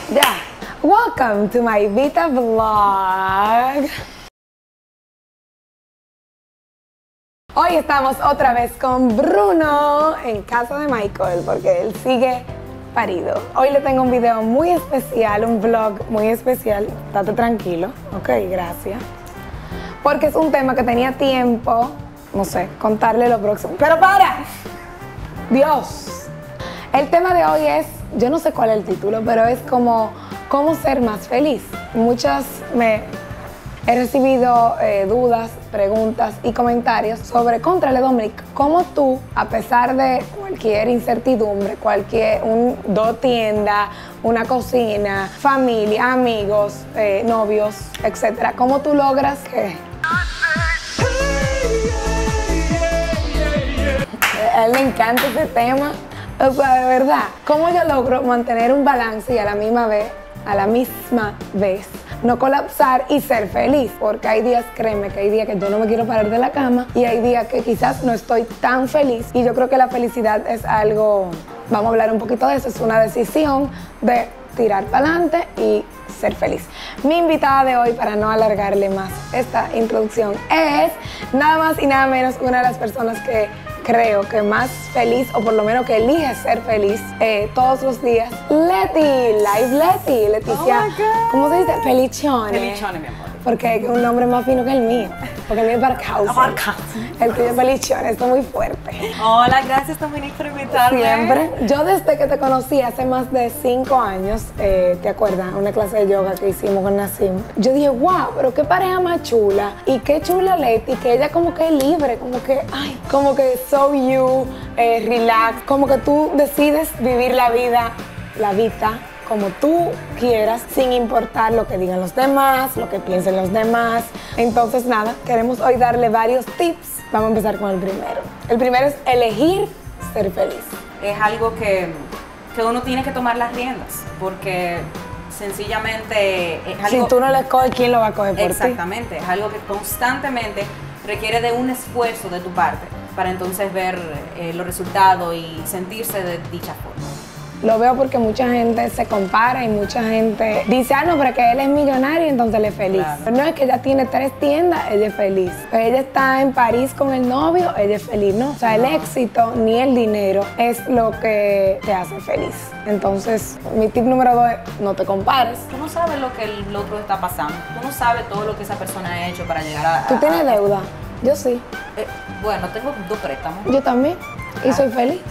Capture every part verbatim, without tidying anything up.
Ya. Welcome to my Vita vlog. Hoy estamos otra vez con Bruno en casa de Michael porque él sigue parido. Hoy le tengo un video muy especial, un vlog muy especial. Estate tranquilo, ok, gracias. Porque es un tema que tenía tiempo, no sé, contarle lo próximo. ¡Pero para! ¡Dios! El tema de hoy es, yo no sé cuál es el título, pero es como cómo ser más feliz. Muchas me he recibido eh, dudas, preguntas y comentarios sobre, contrale Dominic, cómo tú, a pesar de cualquier incertidumbre, cualquier, un, dos tiendas, una cocina, familia, amigos, eh, novios, etcétera, cómo tú logras que... A él le encanta ese tema, o sea, de verdad, cómo yo logro mantener un balance y a la misma vez, a la misma vez, no colapsar y ser feliz, porque hay días, créeme, que hay días que yo no me quiero parar de la cama y hay días que quizás no estoy tan feliz y yo creo que la felicidad es algo, vamos a hablar un poquito de eso, es una decisión de tirar para adelante y ser feliz. Mi invitada de hoy, para no alargarle más esta introducción, es nada más y nada menos una de las personas que creo que más feliz, o por lo menos que elige ser feliz eh, todos los días, Leti, Live Leti, Leticia, oh ¿cómo se dice? Pelichone. Pelichone, mi amor. Porque es un nombre más fino que el mío, porque el mío es Barkhausen. Barkhausen. El tuyo es Pelichone, esto es muy fuerte. Hola, gracias Dominic por invitarme. Siempre. Yo desde que te conocí hace más de cinco años, eh, ¿te acuerdas? Una clase de yoga que hicimos con Nassim. Yo dije, wow, pero qué pareja más chula. Y qué chula Leti, que ella como que es libre, como que, ay, como que so you, eh, relax. Como que tú decides vivir la vida, la vida, como tú quieras, sin importar lo que digan los demás, lo que piensen los demás. Entonces, nada, queremos hoy darle varios tips. Vamos a empezar con el primero. El primero es elegir ser feliz. Es algo que, que uno tiene que tomar las riendas, porque sencillamente es algo... Si tú no le coges, ¿quién lo va a coger por ti? Exactamente, es algo que constantemente requiere de un esfuerzo de tu parte para entonces ver eh, los resultados y sentirse de dicha forma. Lo veo porque mucha gente se compara y mucha gente dice, ah, no, pero que él es millonario, entonces él es feliz. Claro. Pero no, es que ella tiene tres tiendas, ella es feliz. Ella está en París con el novio, ella es feliz, ¿no? O sea, el éxito ni el dinero es lo que te hace feliz. Entonces, mi tip número dos es, no te compares. Tú no sabes lo que el otro está pasando, tú no sabes todo lo que esa persona ha hecho para llegar a... ¿Tú a, tienes a, deuda? Yo sí. Eh, bueno, tengo dos préstamos. Yo también. Y soy feliz.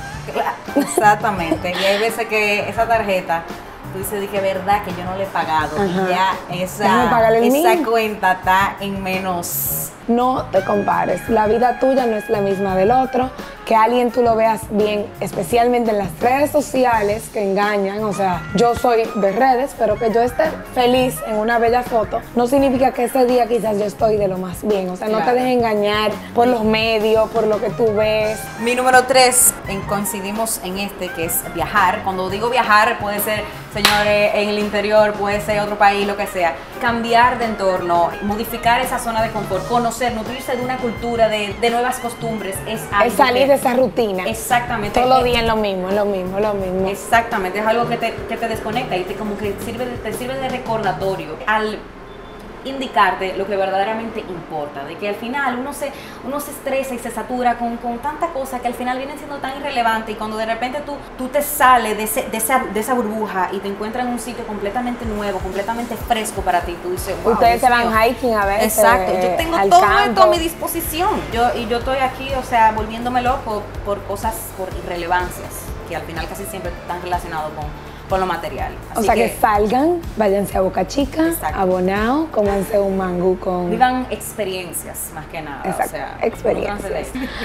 Exactamente. Y hay veces que esa tarjeta, tú dices, dije, verdad que yo no le he pagado. Ajá. Y ya esa, el esa mío. cuenta está en menos. No te compares. La vida tuya no es la misma del otro. Que alguien tú lo veas bien, especialmente en las redes sociales que engañan. O sea, yo soy de redes, pero que yo esté feliz en una bella foto no significa que ese día quizás yo estoy de lo más bien. O sea, no Claro. te dejes engañar por los medios, por lo que tú ves. Mi número tres, en, coincidimos en este, que es viajar. Cuando digo viajar, puede ser, señores, en el interior, puede ser otro país, lo que sea. Cambiar de entorno, modificar esa zona de confort, conocer, nutrirse de una cultura, de, de nuevas costumbres, es algo Es salir que, de esa rutina. Exactamente. Todos los días lo mismo, lo mismo, lo mismo. Exactamente, es algo que te, que te desconecta y te, como que sirve de, te sirve de recordatorio al indicarte lo que verdaderamente importa, de que al final uno se, uno se estresa y se satura con, con tanta cosa que al final vienen siendo tan irrelevante y cuando de repente tú, tú te sales de, ese, de, esa, de esa burbuja y te encuentras en un sitio completamente nuevo, completamente fresco para ti, tú dices, wow, Ustedes se Dios van mío. hiking a veces. Exacto, yo tengo al todo campo. esto a mi disposición yo, y yo estoy aquí, o sea, volviéndome loco por cosas, por irrelevancias que al final casi siempre están relacionados con, con lo material. Así o sea, que, que salgan, váyanse a Boca Chica, exacto. a Bonao, cómanse un mangú con... Vivan experiencias más que nada. Exacto, o sea, experiencias.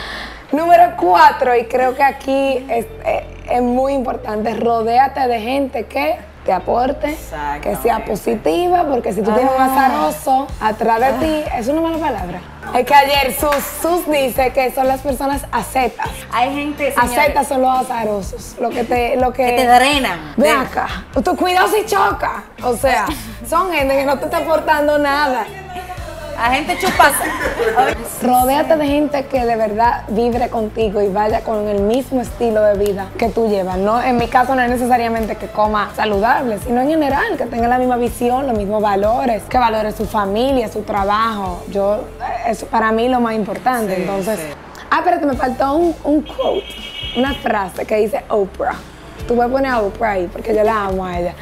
Número cuatro, y creo que aquí es, es, es muy importante, rodéate de gente que te aporte, que sea positiva, porque si tú ah. tienes un azaroso atrás de ah. ti, es una mala palabra. Es que ayer Sus, Sus dice que son las personas acetas. Hay gente, señores, acetas son los azarosos, lo que te, lo que, que te drenan. Ven acá, tu cuidado si choca. O sea, son gente que no te está aportando nada. La gente chupa. Rodéate de gente que de verdad vibre contigo y vaya con el mismo estilo de vida que tú llevas. No, en mi caso no es necesariamente que coma saludable, sino en general, que tenga la misma visión, los mismos valores, que valore su familia, su trabajo. Yo, eso para mí es lo más importante. Sí, entonces, sí. Ah, espérate, me faltó un, un quote, una frase que dice Oprah. Tú puedes poner a Oprah ahí porque yo la amo a ella.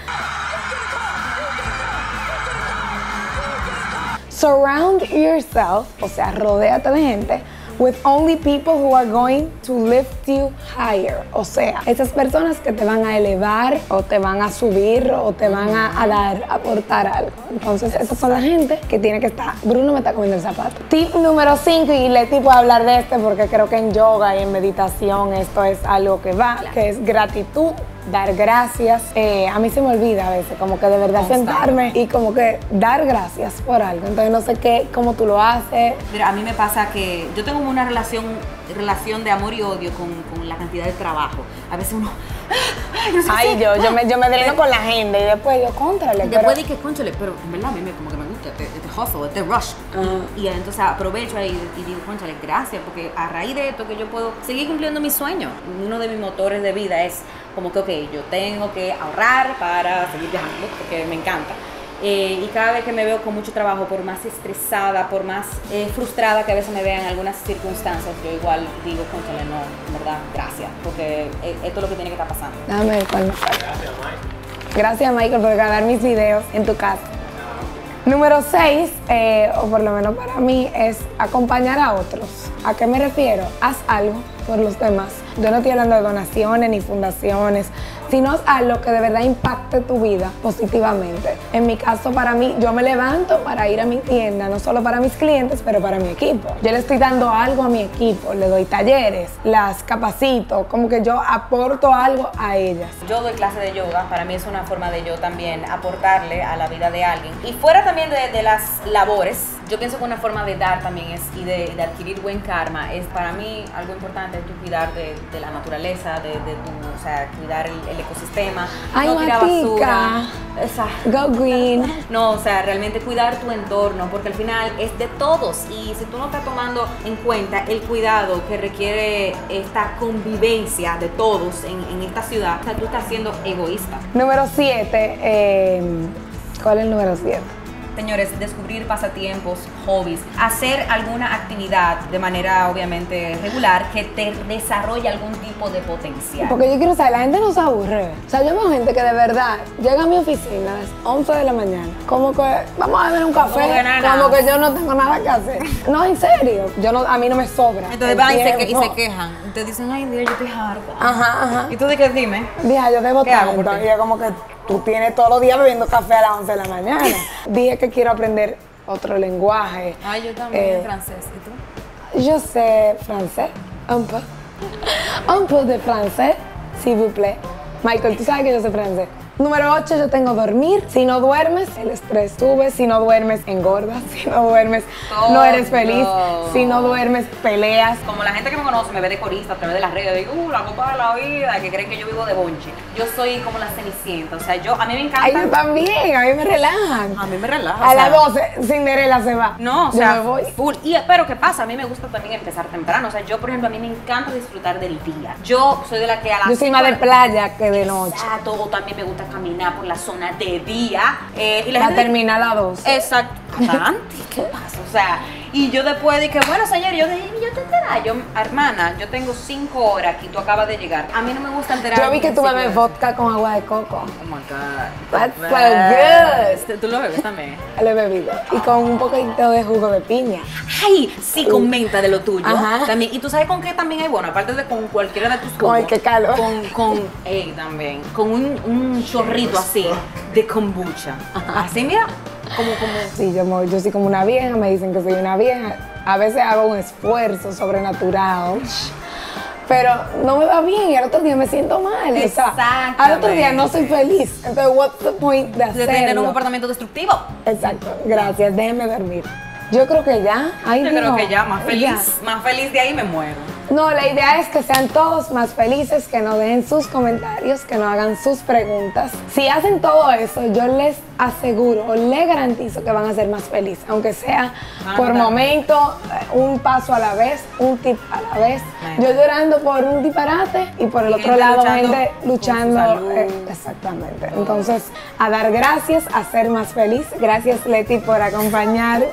Surround yourself, o sea, rodéate de gente, with only people who are going to lift you higher. O sea, esas personas que te van a elevar o te van a subir o te van a, a dar, a aportar algo. Entonces, esas son la gente que tiene que estar. Bruno me está comiendo el zapato. Tip número cinco, y Leti puede hablar de este porque creo que en yoga y en meditación esto es algo que va, que es gratitud. Dar gracias. Eh, a mí se me olvida a veces, como que de verdad sentarme y como que dar gracias por algo. Entonces no sé qué, cómo tú lo haces. Mira, a mí me pasa que yo tengo una relación, relación de amor y odio con, con la cantidad de trabajo. A veces uno... No sé Ay, si, yo, yo me, yo me dreno con la agenda y después yo, contrale. Después pero... dije, cónchale, pero en verdad a mí me, como que me gusta este, este hustle, este rush. Uh-huh. Y, y entonces aprovecho ahí y digo, cónchale, gracias, porque a raíz de esto que yo puedo seguir cumpliendo mis sueños. Uno de mis motores de vida es como que, ok, yo tengo que ahorrar para seguir viajando, porque me encanta. Eh, y cada vez que me veo con mucho trabajo, por más estresada, por más eh, frustrada que a veces me vea en algunas circunstancias, yo igual digo, cónchale, no, en verdad, gracias, porque eh, esto es lo que tiene que estar pasando. Déjame ver cuál me falta. Gracias, Michael. Gracias, Michael, por grabar mis videos en tu casa. Número seis, eh, o por lo menos para mí, es acompañar a otros. ¿A qué me refiero? Haz algo por los demás. Yo no estoy hablando de donaciones ni fundaciones, sino haz algo que de verdad impacte tu vida positivamente. En mi caso, para mí, yo me levanto para ir a mi tienda, no solo para mis clientes, pero para mi equipo. Yo le estoy dando algo a mi equipo, le doy talleres, las capacito, como que yo aporto algo a ellas. Yo doy clase de yoga, para mí es una forma de yo también aportarle a la vida de alguien. Y fuera también de, de las labores, yo pienso que una forma de dar también es, y de, de adquirir buen karma, es para mí algo importante, es tu cuidar de, de la naturaleza, de, de tu, o sea, cuidar el, el ecosistema, Ay, no tirar basura. Esa, Go green. No, o sea, realmente cuidar tu entorno, porque al final es de todos, y si tú no estás tomando en cuenta el cuidado que requiere esta convivencia de todos en, en esta ciudad, o sea, tú estás siendo egoísta. Número siete, eh, ¿cuál es el número siete? Señores, descubrir pasatiempos, hobbies, hacer alguna actividad de manera obviamente regular que te desarrolle algún tipo de potencial. Porque yo quiero saber, la gente no se aburre. O sea, yo veo gente que de verdad llega a mi oficina a las once de la mañana, como que vamos a beber un café, como que, nada, como que yo no tengo nada que hacer. No, en serio, yo no, a mí no me sobra. Entonces van y se, que, y se quejan. Te dicen, ay Dios, yo estoy harta. Ajá, ajá. ¿Y tú de qué dime? Dije, yo debo ¿Qué hago tanto. por ti? Y yo como que tú tienes todos los días bebiendo café a las once de la mañana. Dije que quiero aprender otro lenguaje. Ay, yo también, Eh, francés. ¿Y tú? Yo sé francés, un peu. Un peu de francés, s'il vous plaît. Michael, tú sabes que yo sé francés. Número ocho, yo tengo dormir. Si no duermes, el estrés sube. Si no duermes, engordas. Si no duermes, Todo. no eres feliz. Si no duermes, peleas. Como la gente que me conoce me ve de corista a través de las redes, digo, uh, la copa de la vida, que creen que yo vivo de bonche. Yo soy como la cenicienta, o sea, yo, a mí me encanta. Ay, yo también, a mí me relajan. A mí me relaja. A o sea, las doce, Cinderella se va. No, o yo sea, me voy. full. Y, pero ¿qué pasa? A mí me gusta también empezar temprano. O sea, yo, por ejemplo, a mí me encanta disfrutar del día. Yo soy de la que a las Yo soy más de playa que de noche. Exacto, o también me gusta caminar por la zona de día. Eh, y la La gente termina a las doce. Exacto. Antes, ¿qué pasa? O sea, y yo después dije, bueno, señor, yo dije, yo te enteré. Yo, hermana, yo tengo cinco horas aquí, tú acabas de llegar. A mí no me gusta enterar. Yo vi que tú bebes vodka con agua de coco. Oh my God. That's so good. ¿Tú lo bebes también? Lo he bebido. Y con un poquito de jugo de piña. Ay, sí, con menta de lo tuyo. Ajá. También. Y tú sabes con qué también hay bueno, aparte de con cualquiera de tus Con el que calor. Con, con, ey, también. Con un, un chorrito así de kombucha. Así, mira. Como, como. Sí, yo, me- yo soy como una vieja, me dicen que soy una vieja. A veces hago un esfuerzo sobrenatural, pero no me va bien y al otro día me siento mal. O sea, al otro día no soy feliz. Entonces, what's the point de De tener un hacerlo? comportamiento destructivo. Exacto, gracias, déjeme dormir. Yo creo que ya. Ay, Yo Dios. creo que ya, más feliz, Ya. más feliz de ahí me muero. No, la idea es que sean todos más felices, que nos dejen sus comentarios, que nos hagan sus preguntas. Si hacen todo eso, yo les aseguro o les garantizo que van a ser más felices, aunque sea ah, por no, momento, un paso a la vez, un tip a la vez. Man. Yo llorando por un disparate y por el y otro lado luchando gente luchando. Eh, exactamente. Oh. Entonces, a dar gracias, a ser más feliz. Gracias, Leti, por acompañarme.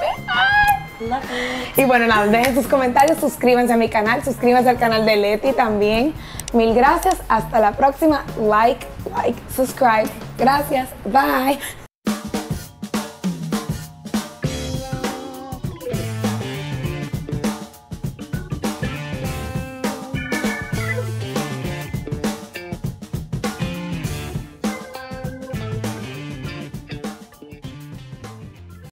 Y bueno, nada, dejen sus comentarios, suscríbanse a mi canal, suscríbanse al canal de Leti también. Mil gracias, hasta la próxima. Like, like, subscribe. Gracias, bye.